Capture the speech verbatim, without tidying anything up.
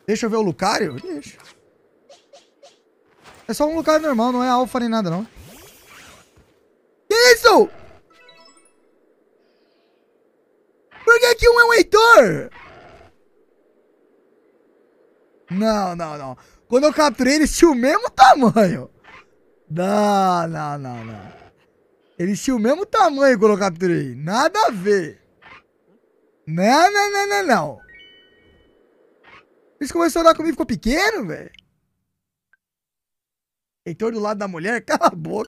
Deixa eu ver o lucario? Deixa. É só um lucario normal, não é alfa nem nada, não. Que isso? Por que que um é um heitor? Não, não, não. Quando eu capturei, eles tinham o mesmo tamanho. Não, não, não, não. Eles tinham o mesmo tamanho quando eu capturei. Nada a ver. Não, não, não, não, não. Eles começaram a andar comigo e ficou pequeno, velho. Heitor do lado da mulher? Cala a boca.